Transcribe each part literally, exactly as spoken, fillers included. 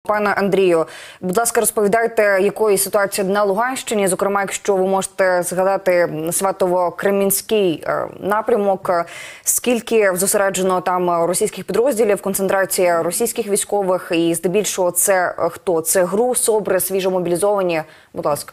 Пане Андрію, будь ласка, розповідайте, якої ситуації на Луганщині, зокрема, якщо ви можете згадати Сватово-Кремінський напрямок, скільки зосереджено там російських підрозділів, концентрація російських військових і здебільшого це хто? Це ГРУ, СОБРи, свіжомобілізовані? Будь ласка.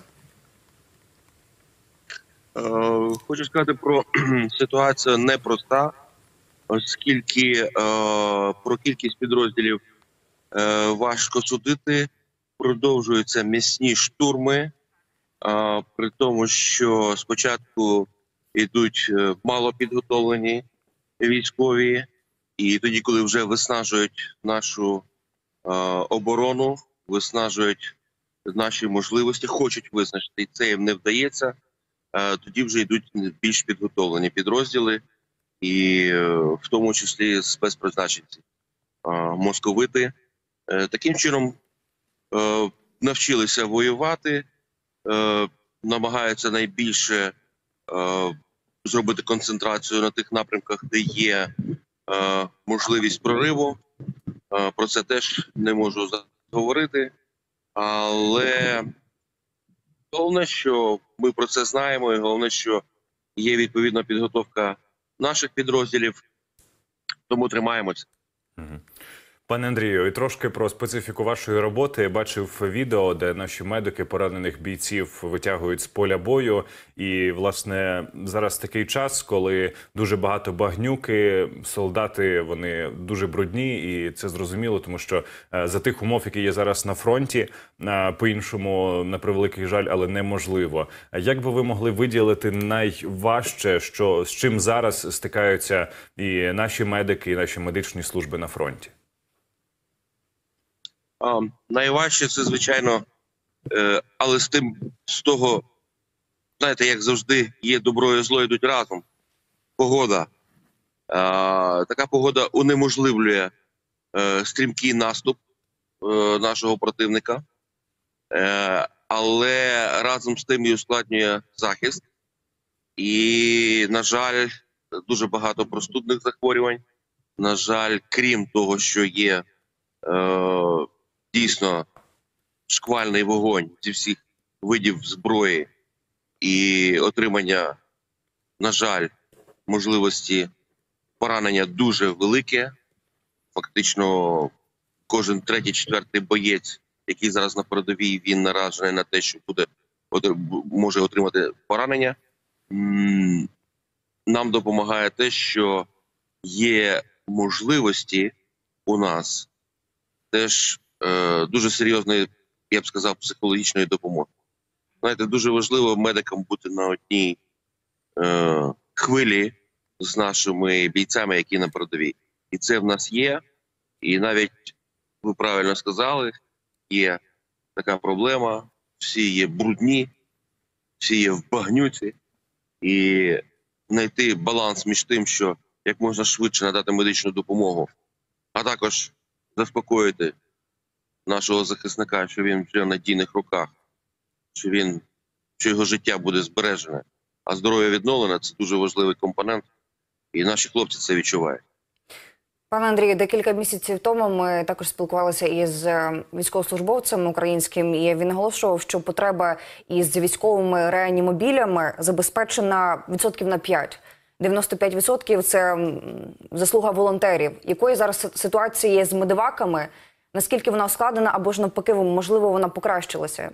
Хочу сказати про ситуацію непроста, оскільки е, про кількість підрозділів е, важко судити. Продовжуються м'ясні штурми, е, при тому, що спочатку йдуть мало підготовлені військові, і тоді, коли вже виснажують нашу е, оборону, виснажують наші можливості, хочуть визначити, і це їм не вдається, е, тоді вже йдуть більш підготовлені підрозділи, і в тому числі спецпризначенці, московити. Таким чином навчилися воювати, намагаються найбільше зробити концентрацію на тих напрямках, де є можливість прориву. Про це теж не можу говорити, але головне, що ми про це знаємо, і головне, що є відповідна підготовка наших підрозділів, тому тримаємося. Пане Андрію, і трошки про специфіку вашої роботи. Я бачив відео, де наші медики поранених бійців витягують з поля бою. І, власне, зараз такий час, коли дуже багато багнюки, солдати, вони дуже брудні. І це зрозуміло, тому що за тих умов, які є зараз на фронті, по-іншому, на превеликий жаль, але неможливо. Як би ви могли виділити найважче, що, з чим зараз стикаються і наші медики, і наші медичні служби на фронті? А, найважче це, звичайно, е, але з тим, з того, знаєте, як завжди, є добро і зло йдуть разом. Погода. Е, така погода унеможливлює е, стрімкий наступ е, нашого противника, е, але разом з тим і ускладнює захист. І, на жаль, дуже багато простудних захворювань. На жаль, крім того, що є е, дійсно шквальний вогонь зі всіх видів зброї і отримання, на жаль, можливості поранення дуже велике. Фактично кожен третій-четвертий боєць, який зараз на передовій, він наражений на те, що буде, може отримати поранення. Нам допомагає те, що є можливості у нас теж е, дуже серйозної, я б сказав, психологічної допомоги. Знаєте, дуже важливо медикам бути на одній е, хвилі з нашими бійцями, які на передовій. І це в нас є. І навіть, ви правильно сказали, є така проблема. Всі є брудні, всі є в багнюці. І знайти баланс між тим, що як можна швидше надати медичну допомогу, а також заспокоїти нашого захисника, що він вже в надійних руках, що, він, що його життя буде збережене, а здоров'я відновлене – це дуже важливий компонент, і наші хлопці це відчувають. Пане Андрію, декілька місяців тому ми також спілкувалися із військовослужбовцем українським, і він наголошував, що потреба із військовими реанімобілями забезпечена відсотків на п'ять. дев'яносто п'ять відсотків – це заслуга волонтерів. Якою зараз ситуація є з медеваками? Наскільки вона ускладнена, або ж навпаки, можливо, вона покращилася?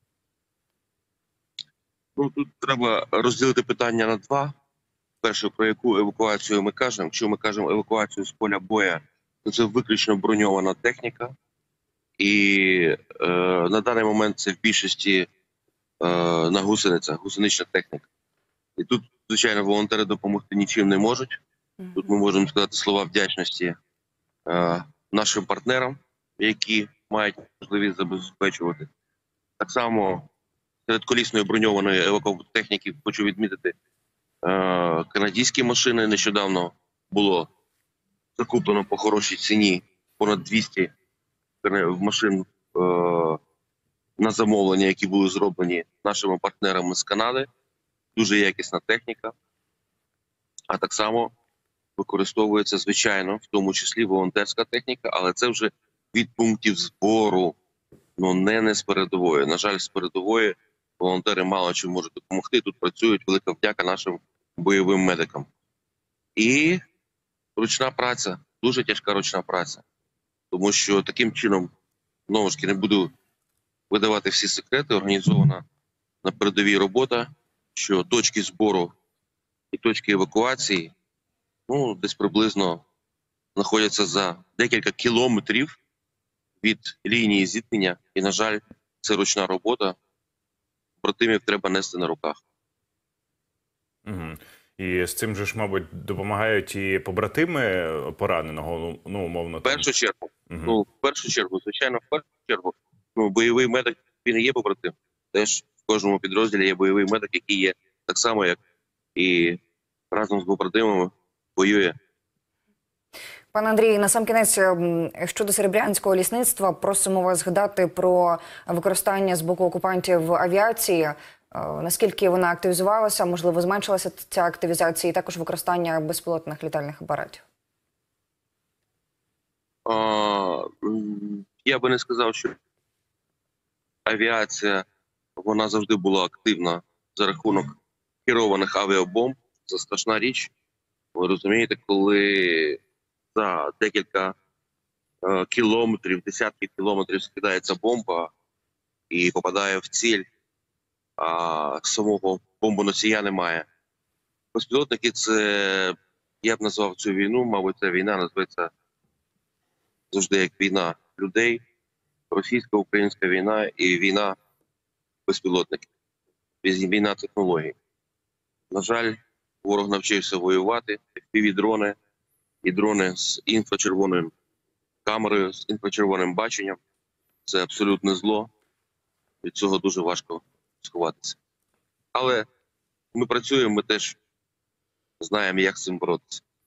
Ну, тут треба розділити питання на два. Перше, про яку евакуацію ми кажемо. Якщо ми кажемо евакуацію з поля боя, то це виключно броньована техніка. І е, на даний момент це в більшості е, на гусеницях, гусенична техніка. І тут, звичайно, волонтери допомогти нічим не можуть. Тут ми можемо сказати слова вдячності е, нашим партнерам, які мають можливість забезпечувати. Так само серед колісної броньованої евакуатехніки хочу відмітити е, канадські машини. Нещодавно було закуплено по хорошій ціні понад двісті машин е, на замовлення, які були зроблені нашими партнерами з Канади. Дуже якісна техніка. А так само використовується, звичайно, в тому числі волонтерська техніка, але це вже від пунктів збору, ну не не з передової. На жаль, з передової волонтери мало чим можуть допомогти. Тут працюють, велика вдяка нашим бойовим медикам. І ручна праця, дуже тяжка ручна праця. Тому що таким чином, знову ж таки, не буду видавати всі секрети, організована на передовій робота, що точки збору і точки евакуації, ну, десь приблизно знаходяться за декілька кілометрів від лінії зіткнення. І, на жаль, це ручна робота. Противник треба нести на руках. Угу. І з цим же ж, мабуть, допомагають і побратими пораненого, ну, ну умовно. В першу чергу, Угу. ну, в першу чергу, звичайно, в першу чергу, ну, бойовий медик, він і є побратим. Теж в кожному підрозділі є бойовий медик, який є так само, як і разом з побратимами воює. Пане Андрій, насамкінець, м, щодо серебрянського лісництва, просимо вас згадати про використання з боку окупантів авіації. Е, Наскільки вона активізувалася, можливо, зменшилася ця активізація, і також використання безпілотних літальних апаратів? А, м, я би не сказав, що авіація, вона завжди була активна за рахунок керованих авіабомб. Це страшна річ. Ви розумієте, коли за декілька е, кілометрів, десятків кілометрів скидається бомба і попадає в ціль, а самого бомбоносія немає. Безпілотники – це, я б назвав цю війну, мабуть, ця війна називається завжди як війна людей, російсько-українська війна і війна безпілотників, війна технологій. На жаль, ворог навчився воювати, півдрони і дрони з інфрачервоною камерою, з інфрачервоним баченням. Це абсолютне зло, від цього дуже важко сховатися. Але ми працюємо, ми теж знаємо, як з цим боротися.